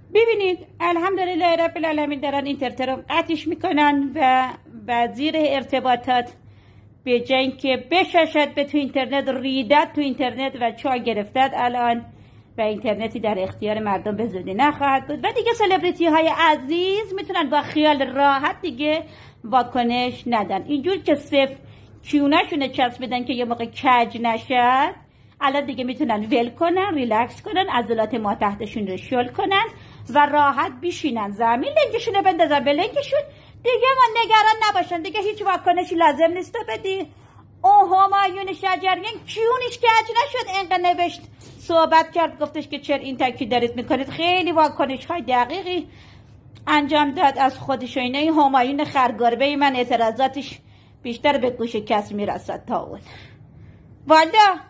ببینید الحمدلله رب العالمین دارن اینترنت رو قطعش میکنن و وزیر ارتباطات به جای اینکه بششد به تو اینترنت ریدت تو اینترنت و چا گرفتد الان و اینترنتی در اختیار مردم به زودی نخواهد بود و دیگه سلبریتی های عزیز میتونن با خیال راحت دیگه واکنش ندن. اینجور که صفر کیونشونه چسب بدن که یه موقع کج نشد، الان دیگه میتونن ول کنن، ریلکس کنن، عضلات ما تحتشون رو شل کنن و راحت بیشینن زمین، لنگشون رو بندازن به لنگشون، دیگه ما نگران نباشن، دیگه هیچ واکنشی لازم نیست بدی. همایون شجریان کیونش کج نشد، اینقدر نوشت صحبت کرد گفتش که چرا این تاکید دارید میکنید، خیلی واکنش های دقیقی انجام داد از خودش و اینه. همایون خرگربه من اعتراضاتش بیشتر به گوش کس میرسد تا اون. والا